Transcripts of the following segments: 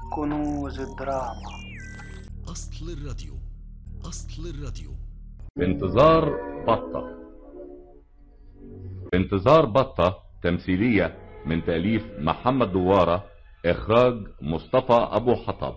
كنوز الدراما. أصل الراديو. أصل الراديو. بانتظار بطة. بانتظار بطة تمثيلية من تأليف محمد دوارة، إخراج مصطفى أبو حطب.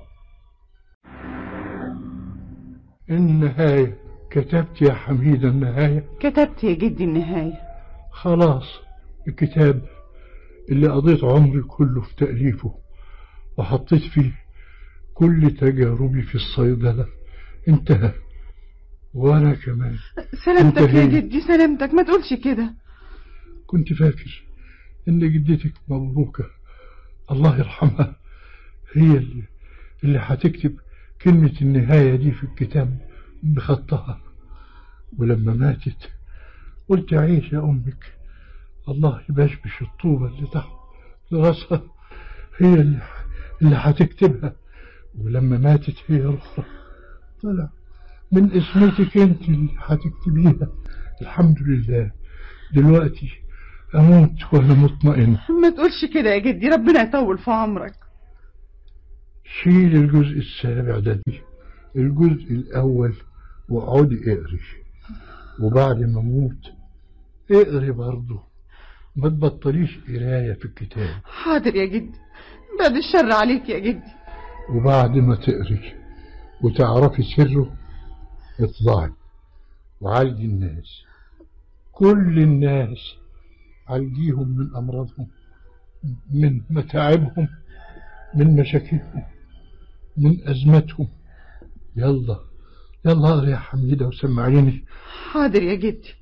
النهاية كتبت يا حميدة النهاية؟ كتبت يا جدي النهاية. خلاص الكتاب اللي قضيت عمري كله في تأليفه وحطيت فيه كل تجاربي في الصيدلة انتهى. وانا كمان سلامتك يا جدي، سلامتك، ما تقولش كده. كنت فاكر ان جدتك مبروكة الله يرحمها هي اللي هتكتب كلمة النهاية دي في الكتاب بخطها، ولما ماتت قلت عيش يا أمك الله يبشبش الطوبة اللي تحت راسها، هي اللي هتكتبها. ولما ماتت هي الأخرى طلع من اسمتك انت اللي هتكتبيها. الحمد لله دلوقتي أموت وأنا مطمئن. ما تقولش كده يا جدي، ربنا يطول في عمرك. شيل الجزء السابع ده دي الجزء الأول واقعدي اقري، وبعد ما اموت اقري برضه، ما تبطليش قراية في الكتاب. حاضر يا جدي، بعد الشر عليك يا جدي. وبعد ما تقري وتعرفي سره اطلعي وعالجي الناس، كل الناس عالجيهم من أمراضهم، من متاعبهم، من مشاكلهم، من أزمتهم. يلا اقري يا حميدة وسمعيني. حاضر يا جدي.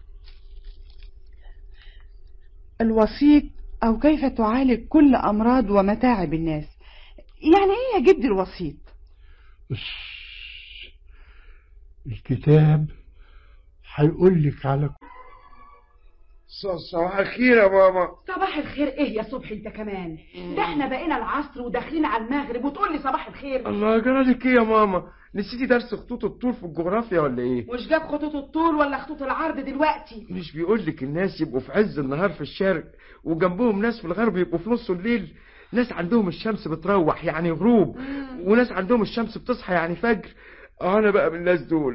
الوسيط أو كيف تعالج كل أمراض ومتاعب الناس. يعني إيه يا جدي الوسيط؟ الكتاب هيقولك على صباح الخير يا ماما. صباح الخير ايه يا صبحي انت كمان؟ ده احنا بقينا العصر وداخلين على المغرب وتقول لي صباح الخير. الله جرالك ايه يا ماما؟ نسيتي درس خطوط الطول في الجغرافيا ولا ايه؟ مش جاب خطوط الطول ولا خطوط العرض دلوقتي؟ مش بيقولك الناس يبقوا في عز النهار في الشرق وجنبهم ناس في الغرب يبقوا في نص الليل؟ ناس عندهم الشمس بتروح يعني غروب، وناس عندهم الشمس بتصحى يعني فجر. انا بقى من الناس دول.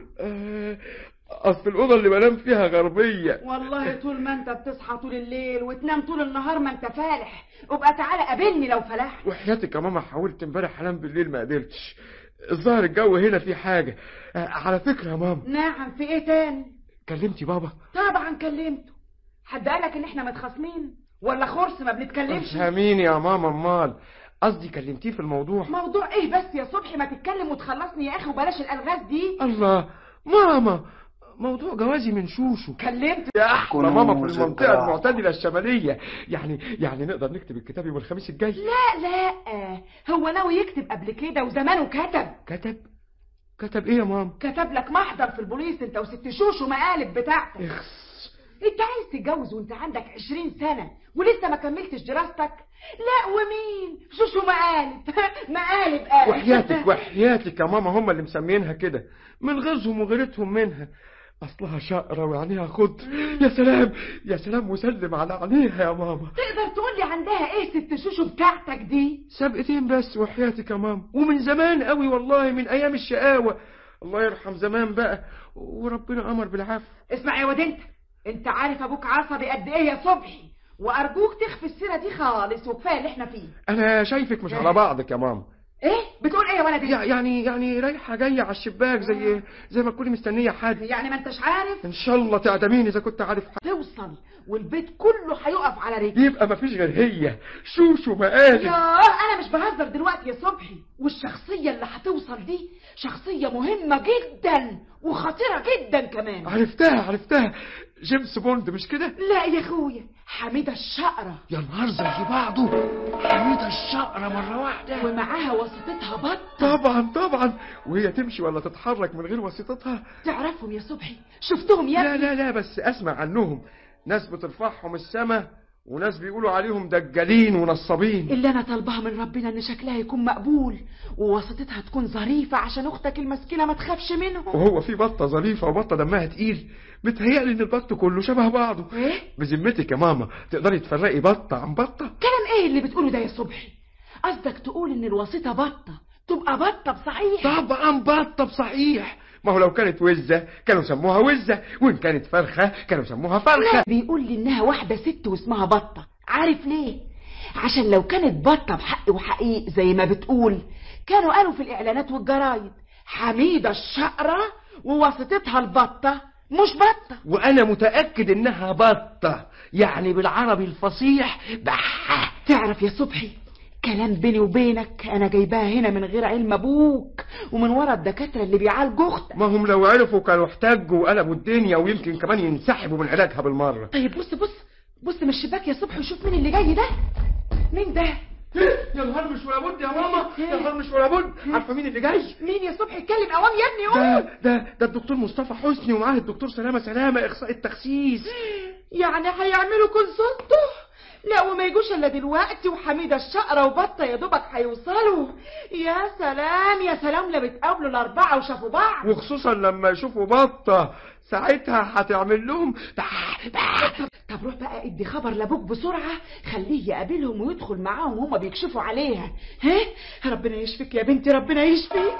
اصل الاوضه اللي بنام فيها غربيه. والله طول ما انت بتصحى طول الليل وتنام طول النهار ما انت فالح. وابقى تعالى قابلني لو فلحت. وحياتك يا ماما حاولت امبارح انام بالليل ما قدرتش، الظاهر الجو هنا فيه حاجه. على فكره يا ماما. نعم، في ايه تاني؟ كلمتي بابا؟ طبعا كلمته. حد قالك ان احنا متخاصمين ولا خرس ما بنتكلمش؟ فهميني يا ماما. امال قصدي كلمتيه في الموضوع. موضوع ايه بس يا صبحي؟ ما تتكلم وتخلصني يا اخي وبلاش الالغاز دي. الله ماما، موضوع جوازي من شوشو. كلمت يا احلى ماما في المنطقه المعتدله الشماليه. يعني نقدر نكتب الكتاب يوم الخميس الجاي؟ لا هو ناوي يكتب قبل كده وزمانه كتب ايه يا ماما؟ كتب لك محضر في البوليس انت وست شوشو مقالب بتاعتك. انت عايز تتجوز وانت عندك 20 سنة ولسه ما كملتش دراستك؟ لا ومين؟ شوشو مقالب قالب. وحياتك يا ماما هم اللي مسمينها كده من غيظهم وغيرتهم منها. اصلها شقرة وعينيها خضر. يا سلام وسلم على عينيها يا ماما. تقدر تقول لي عندها ايه ست شوشو بتاعتك دي؟ سبقتين بس وحياتك يا ماما، ومن زمان قوي والله، من ايام الشقاوة. الله يرحم زمان بقى، وربنا امر بالعفو. اسمع يا واد انت عارف ابوك عصبي قد ايه يا صبحي، وارجوك تخفي السيره دي خالص وكفايه اللي احنا فيه. انا شايفك مش على بعضك يا ماما. ايه بتقول ايه يا ولدي؟ يعني رايحه جايه على الشباك زي ما تكوني مستنيه حد. يعني ما انتش عارف؟ ان شاء الله تعدميني اذا كنت عارف حد. توصل والبيت كله هيقف على رجلي. يبقى مفيش غير هي شوشو مقالب. انا مش بهزر دلوقتي يا صبحي. والشخصيه اللي هتوصل دي شخصيه مهمه جدا وخطيره جدا كمان. عرفتها جيمس بوند مش كده؟ لا يا اخويا، حميدة الشقرة. يا نهار زي بعضه، حميدة الشقرة مرة واحدة ومعاها واسطتها بطة. طبعا وهي تمشي ولا تتحرك من غير واسطتها؟ تعرفهم يا صبحي؟ شفتهم يا ابني؟ لا بس اسمع عنهم، ناس بترفعهم السما وناس بيقولوا عليهم دجالين ونصابين. اللي انا طالبها من ربنا ان شكلها يكون مقبول وواسطتها تكون ظريفة عشان اختك المسكينة ما تخافش منهم. وهو في بطة ظريفة وبطة دمها تقيل؟ متهيألي ان البط كله شبه بعضه. ايه؟ بذمتك يا ماما تقدري تفرقي بطة عن بطة؟ كلام ايه اللي بتقوله ده يا صبحي؟ قصدك تقول ان الوسيطة بطة تبقى بطة بصحيح؟ طبعا بطة بصحيح. ما هو لو كانت وزة كانوا سموها وزة، وإن كانت فرخة كانوا سموها فرخة. بيقول لي إنها واحدة ست واسمها بطة. عارف ليه؟ عشان لو كانت بطة بحق وحقيق زي ما بتقول كانوا قالوا في الإعلانات والجرايد حميدة الشقرة وواسطتها البطة مش بطة. وأنا متأكد إنها بطة، يعني بالعربي الفصيح بحة. تعرف يا صبحي، كلام بيني وبينك انا جايباها هنا من غير علم ابوك ومن ورا الدكاتره اللي بيعالجوا اختك. ما هم لو عرفوا كانوا احتاجوا وقلبوا الدنيا، ويمكن كمان ينسحبوا من علاجها بالمره. طيب بص من الشباك يا صبحي وشوف مين اللي جاي ده. مين ده؟ يا نهار مش ولا بد يا ماما، يا نهار مش ولا بد. عارفه مين اللي جاي؟ مين يا صبحي؟ اتكلم قوام يا ابني. قول. ده الدكتور مصطفى حسني ومعاه الدكتور سلامه اخصائي التخسيس. يعني هيعملوا كونسلته؟ لا وما يجوش الا دلوقتي وحميدة الشقرة وبطة يا دوبك هيوصلوا. يا سلام لا بتقابلوا الاربعة وشافوا بعض، وخصوصا لما يشوفوا بطة ساعتها هتعمل لهم. طب روح بقى ادي خبر لابوك بسرعة، خليه يقابلهم ويدخل معاهم وهما بيكشفوا عليها. ربنا يشفيك يا بنتي، ربنا يشفيك.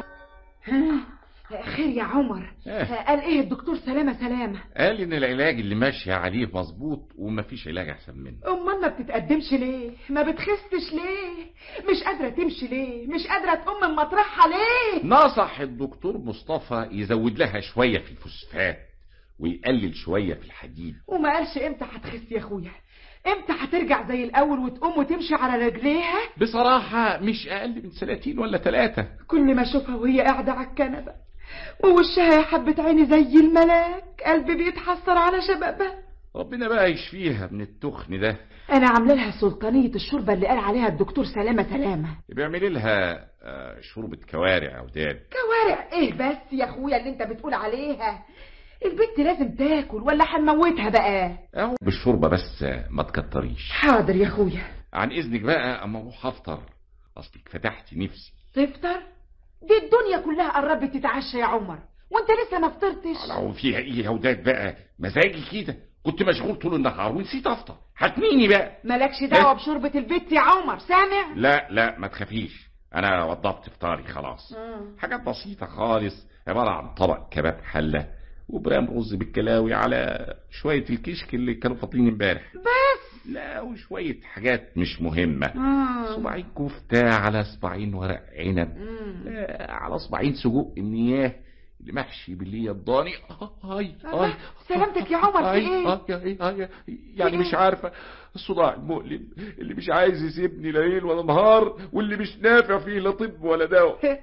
خير يا عمر؟ قال ايه الدكتور سلامة؟ قال ان العلاج اللي ماشي عليه مظبوط ومفيش علاج احسن منه. امال ما بتتقدمش ليه؟ ما بتخسش ليه؟ مش قادرة تمشي ليه؟ مش قادرة تقوم من مطرحها ليه؟ نصح الدكتور مصطفى يزود لها شوية في الفوسفات ويقلل شوية في الحديد. وما قالش امتى هتخس يا اخويا؟ امتى هترجع زي الاول وتقوم وتمشي على رجليها؟ بصراحة مش اقل من 2 ولا 3. كل ما اشوفها وهي قاعدة على الكنبة ووشها يا حبة عيني زي الملاك قلبي بيتحسر على شبابها. ربنا بقى يشفيها من التخن ده. انا عامله لها سلطانية الشوربة اللي قال عليها الدكتور سلامة. بيعمل لها شوربة كوارع او داب. كوارع ايه بس يا اخويا اللي انت بتقول عليها؟ البنت لازم تاكل ولا هنموتها بقى؟ اهو بالشوربة بس ما تكتريش. حاضر يا اخويا. عن اذنك بقى اما اروح افطر، اصلك فتحتي نفسي. تفطر؟ دي الدنيا كلها قربت تتعشى يا عمر وانت لسه ما فطرتش. لو فيها ايه يا وداد بقى، مزاجي كده، كنت مشغول طول النهار ونسيت افطر. هتميني بقى. مالكش دعوه بشوربة البيت يا عمر، سامع؟ لا ما تخافيش، انا وضبت فطاري خلاص. حاجات بسيطة خالص، عبارة عن طبق كباب حلة وبرام رز بالكلاوي على شوية الكشك اللي كانوا فاضلين امبارح بس. لا وشوية حاجات مش مهمة. صباعين كفتة على صباعين ورق عنب على صباعين سجق النياه اللي محشي بالليه الضاني. سلامتك يا عمر، في ايه؟ يعني مش عارفة، الصداع المؤلم اللي مش عايز يسيبني لا ليل ولا نهار واللي مش نافع فيه لا طب ولا دواء.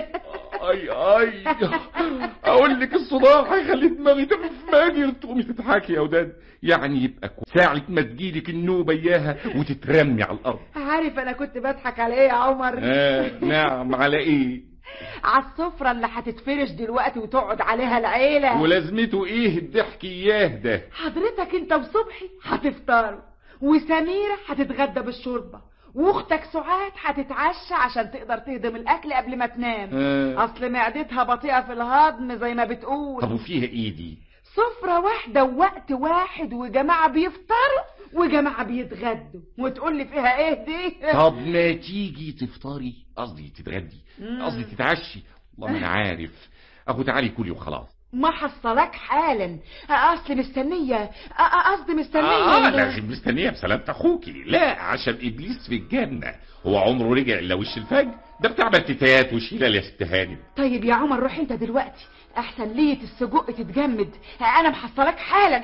اقول لك الصداع هيخلي دماغي تنفجر تقومي تضحكي يا وداد. يعني يبقى ساعة ما تجيلك النوبة اياها وتترمي على الارض. عارف انا كنت بضحك على ايه يا عمر؟ نعم على ايه؟ على السفرة اللي هتتفرش دلوقتي وتقعد عليها العيلة. ولازمته ايه الضحك اياه ده؟ حضرتك انت وصبحي هتفطروا وسميرة هتتغدى بالشوربة واختك سعاد هتتعشى عشان تقدر تهضم الاكل قبل ما تنام. اصل معدتها بطيئة في الهضم زي ما بتقول. طب وفيها ايه دي؟ سفرة واحدة ووقت واحد وجماعة بيفطروا وجماعة بيتغدوا وتقول لي فيها ايه دي؟ طب ما تيجي تفطري، قصدي تتغدي، قصدي تتعشي. والله ما انا عارف. اهو تعالي كلي وخلاص. ما حصلك حالا، اصل مستنية، قصدي مستنية. لازم مستنية بسلامة اخوكي. لا عشان ابليس في الجنة هو عمره رجع الا وش الفجر، ده بتاع بتتات وشيلة يا ست هانم. طيب يا عمر روح انت دلوقتي احسن لية السجق تتجمد، انا محصلك حالا.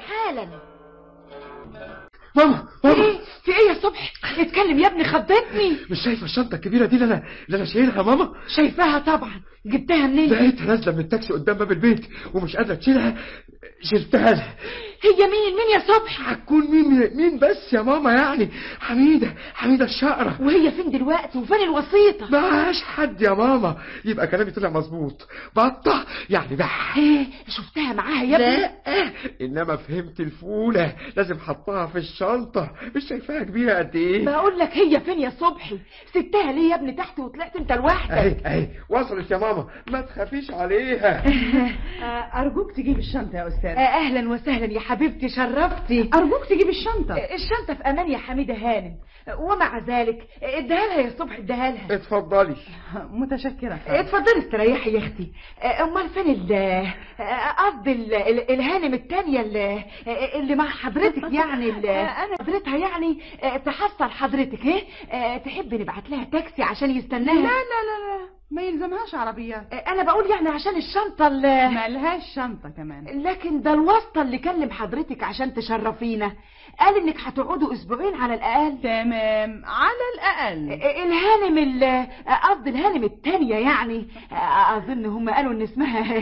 ماما في ايه يا صبحي؟ اتكلم يا ابني، خضتني. مش شايفه الشنطه الكبيره دي اللي انا شايلها ماما؟ شايفاها طبعا. جبتها منين؟ لقيتها نازله من التاكسي قدام باب البيت ومش قادره تشيلها، شلتها لها. هي مين يا صبحي؟ هتكون مين بس يا ماما؟ يعني حميدة الشقرة. وهي فين دلوقتي وفين الوسيطة؟ معاش حد يا ماما. يبقى كلامي طلع مظبوط، بطة يعني بح. شفتها معاها يا ابني؟ لا انما فهمت الفولة، لازم حطها في الشنطة. مش شايفاها كبيرة قد ايه؟ بقول لك هي فين يا صبحي؟ سبتها ليه يا ابني تحت وطلعت انت لوحدك؟ اهي وصلت يا ماما، ما تخافيش عليها. ارجوك تجيب الشنطة يا استاذ. اهلا وسهلا يا حبيبتي شرفتي. ارجوك تجيب الشنطه. الشنطه في امان يا حميده هانم، ومع ذلك اديها لها يا صبح، اديها لها. اتفضلي. متشكره. اتفضلي استريحي يا اختي. امال فين قصدي الهانم التانية اللي مع حضرتك، يعني انا حضرتها يعني تحصل حضرتك ايه؟ تحبي نبعت لها تاكسي عشان يستناها؟ لا لا لا لا، ما يلزمهاش عربيات. انا بقول يعني عشان الشنطه ما لهاش شنطه كمان. لكن ده الواسطه اللي كلم حضرتك عشان تشرفينا، قال انك هتقعدوا اسبوعين على الاقل. تمام، على الاقل. الهانم قصدي الهانم التانية يعني، اظن هم قالوا ان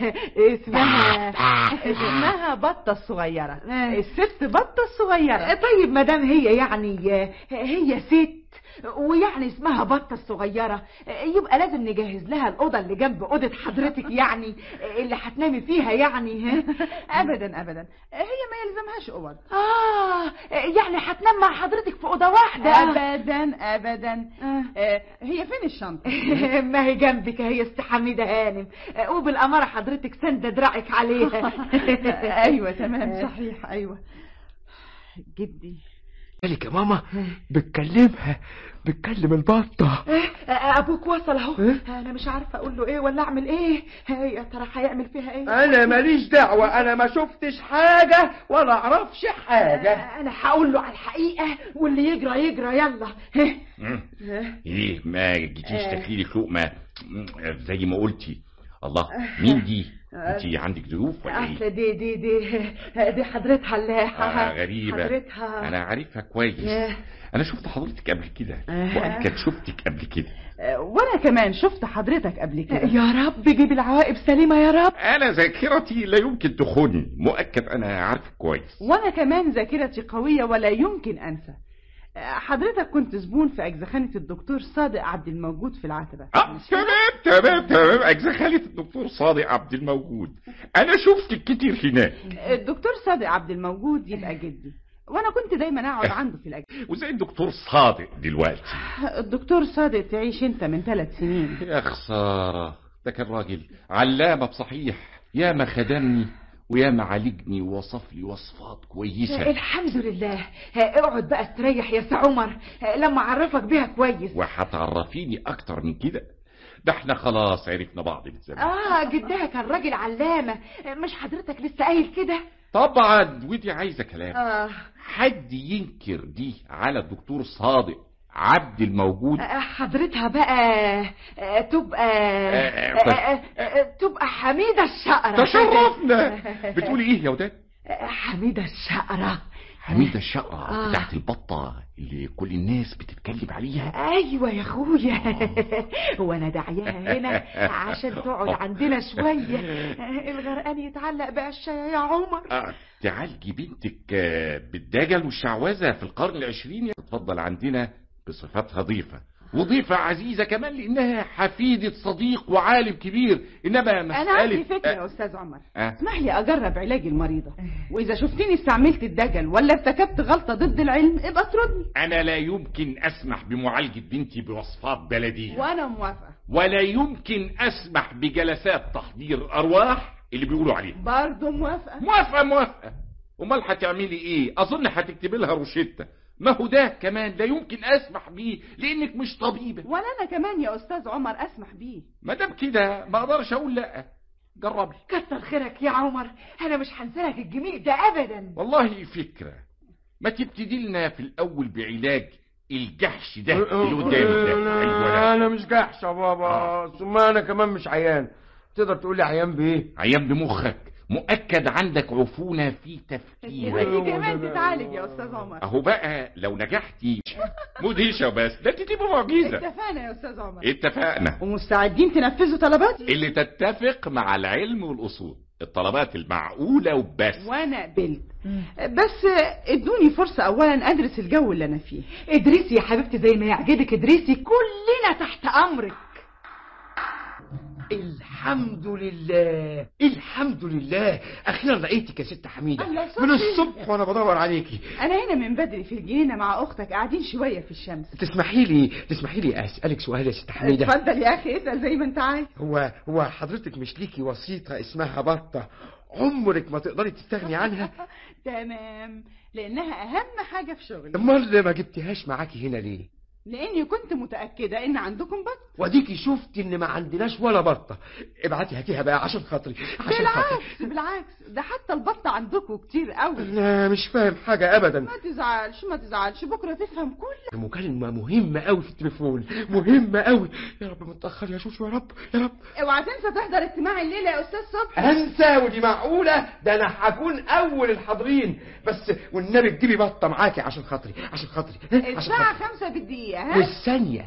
اسمها بطه الصغيره، الست بطه الصغيره. طيب مدام هي يعني هي ست ويعني اسمها بطه الصغيره، يبقى لازم نجهز لها الاوضه اللي جنب اوضه حضرتك يعني، اللي هتنامي فيها يعني. ابدا ابدا، هي ما يلزمهاش اوض. يعني هتنام مع حضرتك في اوضه واحده؟ ابدا ابدا. هي فين الشنطه؟ ما هي جنبك، هي ست حميده هانم، وبالاماره حضرتك سنده دراعك عليها. ايوه تمام صحيح. ايوه جدي مالك يا ماما؟ بتكلم البطة. ابوك وصل اهو. انا مش عارفه اقول له ايه ولا اعمل ايه، يا ترى هيعمل فيها ايه؟ انا ماليش دعوة، انا ما شفتش حاجة ولا اعرفش حاجة. انا هقول له على الحقيقة، واللي يجرى يجرى. يلا. ايه ما جيتيش تاكلي لقمة زي ما قلتي؟ الله، مين دي؟ انتي عندك ظروف ولا ايه؟ اصل دي حضرتها غريبة. حضرتها انا عارفها كويس. انا شفت حضرتك قبل كده، وأكد شفتك قبل كده. وانا كمان شفت حضرتك قبل كده. يا رب جيب العواقب سليمة يا رب. انا ذاكرتي لا يمكن تخوني، مؤكد انا عارفك كويس. وانا كمان ذاكرتي قوية ولا يمكن انسى. حضرتك كنت زبون في أجزخانة الدكتور صادق عبد الموجود في العتبة. تمام أجزخانة الدكتور صادق عبد الموجود، أنا شفتك كتير هناك. الدكتور صادق عبد الموجود يبقى جدي، وأنا كنت دايما أقعد عنده في الأجازة. وزي الدكتور صادق دلوقتي؟ الدكتور صادق تعيش أنت من 3 سنين. يا خسارة، ده كان راجل علامة بصحيح، يا ما خدمني ويا ما عالجني ووصف لي وصفات كويسة. الحمد لله. اقعد بقى استريح يا عمر لما اعرفك بيها كويس. وهتعرفيني اكتر من كده؟ ده احنا خلاص عرفنا بعض من زمان. جدها كان راجل علامة، مش حضرتك لسه قايل كده؟ طبعا، ودي عايزة كلام. حد ينكر دي على الدكتور صادق عبد الموجود؟ حضرتها بقى تبقى حميدة الشقرة. تشرفنا. بتقولي ايه يا وداد؟ حميدة الشقرة. حميدة الشقرة بتاعت البطة اللي كل الناس بتتكلم عليها؟ ايوه يا اخويا. وانا داعياها هنا عشان تقعد عندنا شوية، الغرقان يتعلق بقشاية يا عمر. تعالجي بنتك بالدجل والشعوذة في القرن 20، تتفضل عندنا بصفتها ضيفة، وضيفة عزيزة كمان لانها حفيدة صديق وعالم كبير. انما مسألة انا عندي فكرة يا استاذ عمر. اسمح لي اجرب علاج المريضة، واذا شفتني استعملت الدجل ولا ارتكبت غلطة ضد العلم ابقى اطردني. انا لا يمكن اسمح بمعالجة بنتي بوصفات بلدية، وانا موافقة. ولا يمكن اسمح بجلسات تحضير ارواح اللي بيقولوا عليها. برضه موافقة. موافقة. امال هتعملي ايه؟ اظن هتكتبي لها روشتة. ما هو ده كمان لا يمكن اسمح بيه لانك مش طبيبة. ولا انا كمان يا استاذ عمر اسمح بيه. ما دام كده ما اقدرش اقول لا. جربي. كتر خيرك يا عمر، انا مش هنسالك الجميل ده ابدا. والله فكرة. ما تبتدي لنا في الاول بعلاج الجحش ده اللي قدامك ده. أيوة. انا مش جحش يا بابا. ثم انا كمان مش عيان. تقدر تقول لي عيان بايه؟ عيان بمخك. مؤكد عندك عفونة في تفكيرك. دي كمان تتعالج يا استاذ عمر. اهو بقى لو نجحتي مدهشة، بس ده تبقى معجزة. اتفقنا يا استاذ عمر. اتفقنا. ومستعدين تنفذوا طلباتي اللي تتفق مع العلم والاصول، الطلبات المعقولة وبس. وانا قبلت، بس ادوني فرصة اولا ادرس الجو اللي انا فيه. ادرسي يا حبيبتي زي ما يعجبك ادرسي، كلنا تحت امرك. الحمد لله الحمد لله، اخيرا لقيتك يا ست حميدة. من الصبح وانا بدور عليكي. انا هنا من بدري في الجنينة مع اختك قاعدين شوية في الشمس. تسمحي لي اسالك سؤال يا ست حميدة؟ اتفضل يا اخي اسال زي ما انت عايز. هو حضرتك مش ليكي وسيطة اسمها بطة عمرك ما تقدري تستغني عنها. تمام، لانها اهم حاجة في شغلي. امال ما جبتهاش معاكي هنا ليه؟ لاني كنت متأكدة ان عندكم بط. واديكي شفت ان ما عندناش ولا بطة. ابعتي هاتيها بقى عشان خاطري. بالعكس ده حتى البط عندكم كتير قوي. انا مش فاهم حاجة ابدا. ما تزعلش بكرة تفهم كل. مكالمة مهمة قوي في التليفون، مهمة قوي. يا رب متأخر يا شوشو، يا رب يا رب. اوعى تنسى تحضر اجتماع الليلة يا استاذ صبحي. انسى؟ ودي معقولة؟ ده انا هكون اول الحاضرين. بس والنبي تجيبي بطة معاكي عشان خاطري. الساعة 5 بالدقيقة. بالثانية.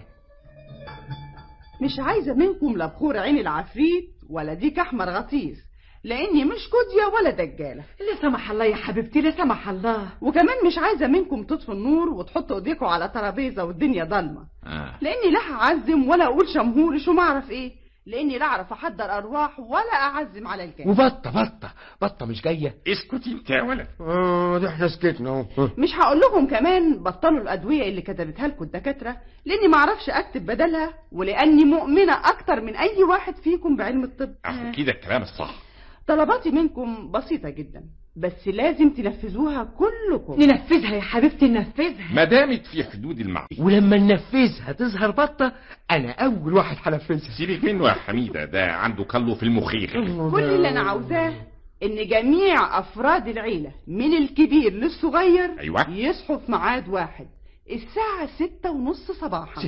مش عايزة منكم لا بخور عين العفريت ولا ديك احمر غطيس، لاني مش كودية ولا دجالة. لا سمح الله يا حبيبتي، لا سمح الله. وكمان مش عايزة منكم تطفوا النور وتحطوا ايديكم على ترابيزة والدنيا ضلمة. لاني لا هعزم ولا اقول شمهورش وما اعرف ايه، لاني لا اعرف احضر ارواح ولا اعزم على الجاي. وبطة مش جاية. اسكتي انت يا ولد. ده احنا سكتنا اهو. مش هقول لهم كمان بطلوا الادوية اللي كتبتها لكم الدكاترة، لاني ما اعرفش اكتب بدلها، ولاني مؤمنة اكتر من اي واحد فيكم بعلم الطب. اهو كده الكلام الصح. طلباتي منكم بسيطة جدا، بس لازم تنفذوها كلكم. ننفذها يا حبيبتي، ننفذها ما دامت في حدود المعقول. ولما ننفذها تظهر بطة، انا اول واحد هنفذها. سيبك منه يا حميدة، ده عنده كله في المخيخ. كل اللي انا عاوزاه ان جميع افراد العيلة من الكبير للصغير أيوة. يصحوا في ميعاد واحد الساعة 6:30 صباحا.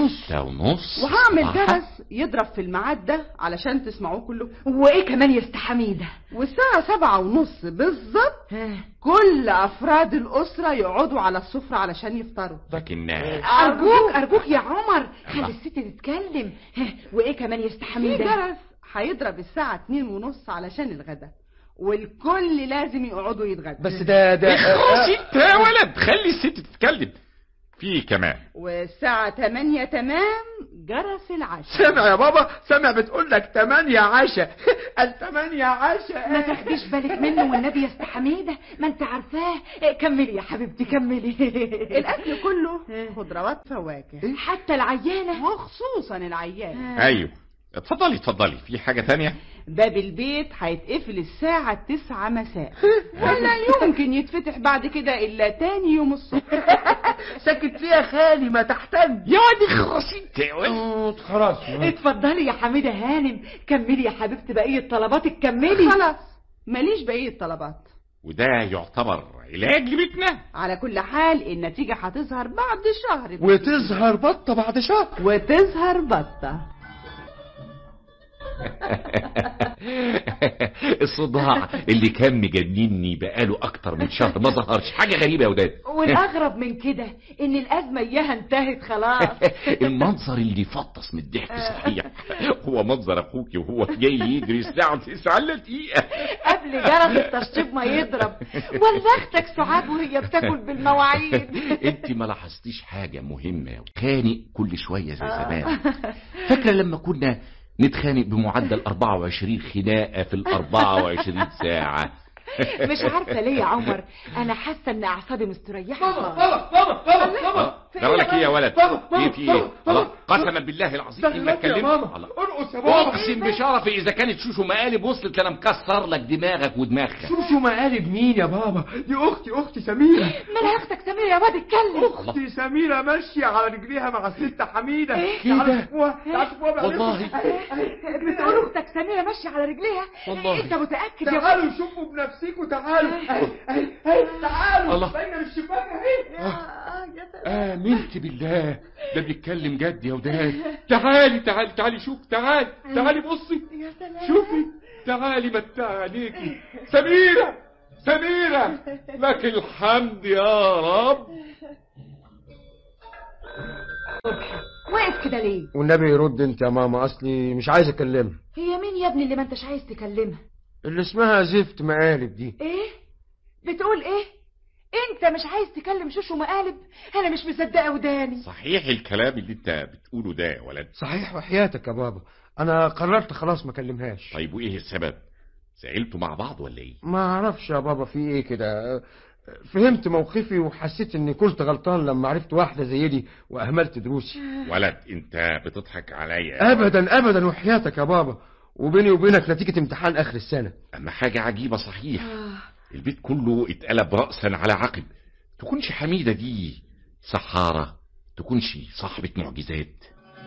6:30. وهعمل جرس يضرب في الميعاد ده علشان تسمعوه كلكم. وايه كمان يا ست حميدة؟ والساعة 7:30 بالظبط كل افراد الاسرة يقعدوا على السفرة علشان يفطروا. لكن ارجوك يا عمر، خلي الست تتكلم. وايه كمان يا ست في حميدة؟ جرس هيضرب الساعة 2:30 علشان الغدا، والكل لازم يقعدوا يتغدوا. بس ده اخلصي انت يا ولد، خلي الست تتكلم. في كمان والساعة 8 تمام جرس العشاء. سامع يا بابا؟ سامع بتقول لك 8 عشاء. ال8 عشاء. ما تاخديش بالك منه والنبي يا ست حميدة، ما انت عارفاه. كملي يا حبيبتي كملي. الاكل كله خضروات فواكه، حتى العيانة وخصوصا العيانة. ايوه اتفضلي. في حاجة تانية؟ باب البيت هيتقفل الساعة 9 مساء، ولا يمكن يتفتح بعد كده الا تاني يوم الصبح. ساكت فيها خالي، ما تحتاج. يا واد اخلصي انت يا ولد. خلاص. اتفضلي يا حميدة هانم، كملي يا حبيبتي بقية طلباتك، كملي. خلاص ماليش بقية طلبات. وده يعتبر علاج لبيتنا. على كل حال النتيجة هتظهر بعد شهر. وتظهر بطة بعد شهر. وتظهر بطة. الصداع اللي كان مجنني بقاله اكتر من شهر ما ظهرش. حاجة غريبة يا وداد. والاغرب من كده ان الازمة اياها انتهت خلاص. المنظر اللي فطس من الضحك صحيح هو منظر اخوكي وهو جاي يجري الساعة 9 الا دقيقة قبل جرس التشطيب ما يضرب. ولا اختك سعاد وهي بتاكل بالمواعيد. انت ما لاحظتيش حاجة مهمة؟ خانق كل شوية زي زمان. فاكرة لما كنا نتخانق بمعدل 24 خناقة في 24 ساعة؟ مش عارفة ليه يا عمر، انا حاسة ان اعصابي مستريحة. بابا قال لك ايه يا ولد؟ ايه في ايه؟ قسما بالله العظيم انك كلمت. ارقص يا بابا. اقسم بشرفي اذا كانت شوشو مقالب وصلت انا مكسر لك دماغك ودماغها. شوشو مقالب مين يا بابا؟ دي اختي سميرة. مالها اختك سميرة يا واد؟ اتكلم. اختي سميرة ماشية على رجليها مع الست حميدة. كده والله. بتقول اختك سميرة ماشية على رجليها؟ والله. انت متأكد يا تعالوا شوفوا بنفسكم، تعالوا. تعالوا. الله. باينة من الشباك اهي. آمنت بالله، ده بيتكلم جد يا وداد. تعالي شوف. تعالي بصي شوفي. تعالي متع عليكي. سميرة لك الحمد يا رب. واقف كده ليه؟ والنبي يرد انت يا ماما، اصلي مش عايز اكلمها. هي مين يا ابني اللي ما انتش عايز تكلمها؟ اللي اسمها زفت مقالب دي. ايه؟ بتقول ايه؟ انت مش عايز تكلم شوشو مقالب؟ انا مش مصدقه وداني. صحيح الكلام اللي انت بتقوله ده يا ولد؟ صحيح وحياتك يا بابا، انا قررت خلاص ما اكلمهاش. طيب وايه السبب؟ زعلتوا مع بعض ولا ايه؟ ما اعرفش يا بابا في ايه كده. فهمت موقفي وحسيت اني كنت غلطان لما عرفت واحدة زي دي واهملت دروسي. ولد انت بتضحك عليا. ابدا وحياتك يا بابا. وبيني وبينك نتيجة امتحان اخر السنة. اما حاجة عجيبة صحيح. البيت كله اتقلب رأسا على عقب. تكونش حميدة دي سحارة؟ تكونش صاحبة معجزات؟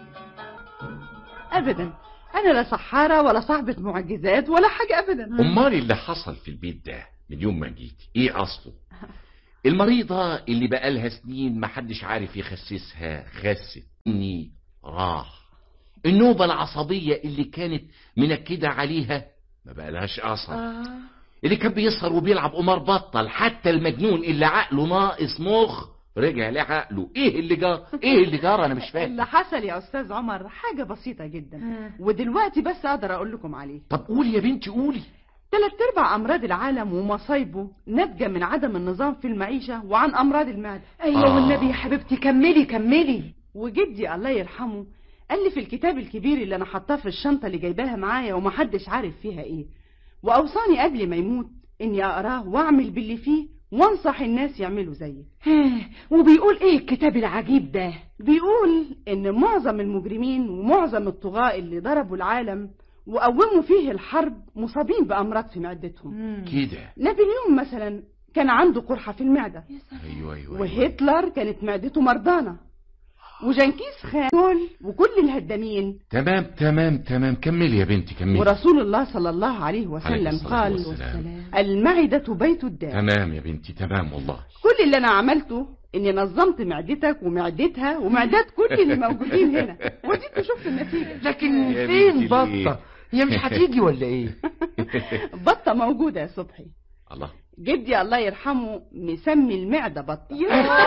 ابدا، انا لا سحارة ولا صاحبة معجزات ولا حاجة ابدا. امال اللي حصل في البيت ده من يوم ما جيتي ايه اصله؟ المريضة اللي بقالها سنين محدش عارف يخسسها خست اني راح. النوبة العصبية اللي كانت منكدة عليها ما بقالهاش اثر. اللي كان بيسهر وبيلعب قمار بطل. حتى المجنون اللي عقله ناقص مخ رجع لعقله. ايه اللي جار؟ ايه اللي جار؟ انا مش فاهم. اللي حصل يا استاذ عمر حاجة بسيطة جدا، ودلوقتي بس اقدر اقول لكم عليه. طب قولي يا بنتي قولي. 3/4 امراض العالم ومصايبه ناتجة من عدم النظام في المعيشة وعن امراض المعدة. ايوه والنبي يا حبيبتي كملي. وجدي الله يرحمه قال لي في الكتاب الكبير اللي انا حطاه في الشنطة اللي جايباها معايا ومحدش عارف فيها ايه، واوصاني قبل ما يموت اني اقراه واعمل باللي فيه وانصح الناس يعملوا زيه. وبيقول ايه الكتاب العجيب ده؟ بيقول ان معظم المجرمين ومعظم الطغاة اللي ضربوا العالم وقوموا فيه الحرب مصابين بأمراض في معدتهم. كده نابليون مثلا كان عنده قرحة في المعدة. أيوة. وهتلر كانت معدته مرضانة، وجنكيز خان دول وكل الهدامين. تمام كملي يا بنتي كملي. ورسول الله صلى الله عليه وسلم قال المعدة بيت الداء. تمام يا بنتي تمام والله. كل اللي انا عملته اني نظمت معدتك ومعدتها ومعدات كل اللي موجودين هنا، وديك شفت النتيجة. لكن فين بطة؟ هي مش هتيجي ولا ايه؟ بطة موجودة يا صبحي. الله. جدي الله يرحمه مسمي المعدة بطة.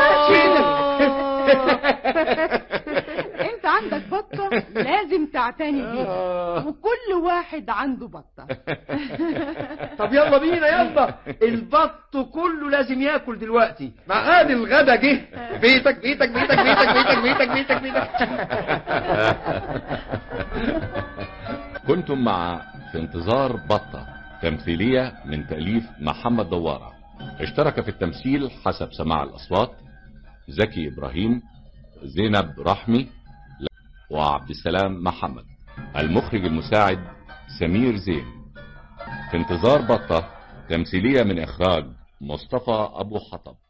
انت عندك بطة لازم تعتني بيها، وكل واحد عنده بطة. طب يلا بينا يلا، البط كله لازم ياكل دلوقتي. ميعاد الغدا جه. بيتك. كنتم مع في انتظار بطة، تمثيلية من تأليف محمد دوارة. اشترك في التمثيل حسب سماع الأصوات زكي إبراهيم، زينب رحمي، وعبد السلام محمد. المخرج المساعد سمير زين. في انتظار بطة تمثيلية من إخراج مصطفى أبو حطب.